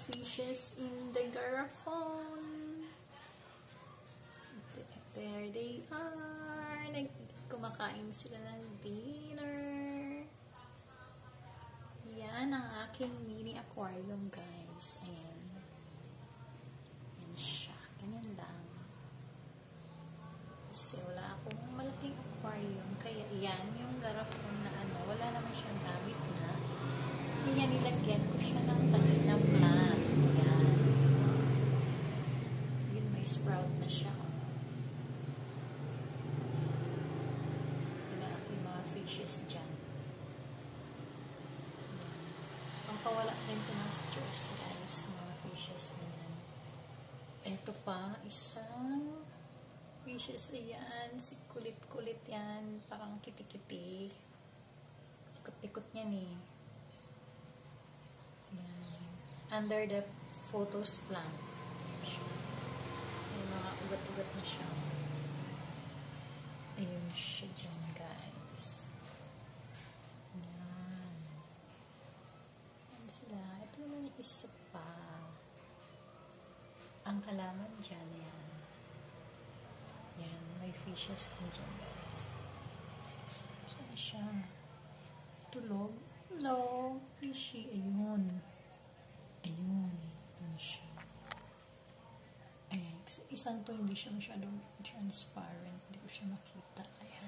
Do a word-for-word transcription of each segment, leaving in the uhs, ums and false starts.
fishes in the garrafon. There they are. Nag kumakain sila ng dinner. Yan ang aking mini aquarium, guys. Ayan. Yan siya. Ganyan lang. Kasi wala akong malaking aquarium. Kaya yan, yung garrafon na ano, wala naman siyang gamit na. Kaya nilagyan ko siya ng tanim na plant. Ayan. Yun, may sprout na siya. Fishes dyan. Pampawala rin ko ng stress, guys, mga fishes na yan. Ito pa, isang fishes, ayan, si kulit-kulit yan, parang kiti-kiti. Ikot-ikot niya ni. Ayan. Under the photos plant. May mga ugat-ugat na siya. Ayun siya dyan, guys. Yan. Yan sila. Ito naman yung isa pa. Ang halaman dyan, yan. Yan. May fishes din dyan, guys. Saan siya? Tulog? Hello? Fishy. Ayun. Ayun. Ayun siya. Ayan. Isang to, hindi siya masyadong transparent. Hindi ko siya makita. Ayan.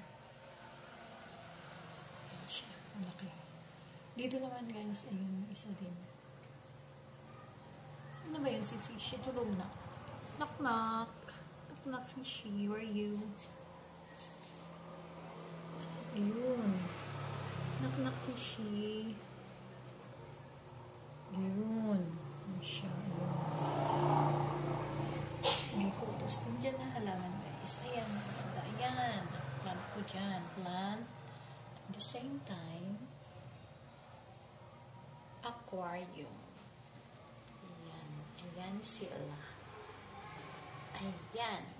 Ayan siya. Ang laki. Dito naman, guys, ayun, isa din. Saan na ba yun si Fishy? Tulog na. Knock-knock. Knock-knock, Fishy. Where are you? Ayun. Knock-knock, Fishy. Ayun. Ayun siya. Ayun. May photos din dyan na halaman, guys. Ayan. Ayan. Plant ko dyan. Plant. At the same time, aquarium. Ayan. Ayan sila. Ayan.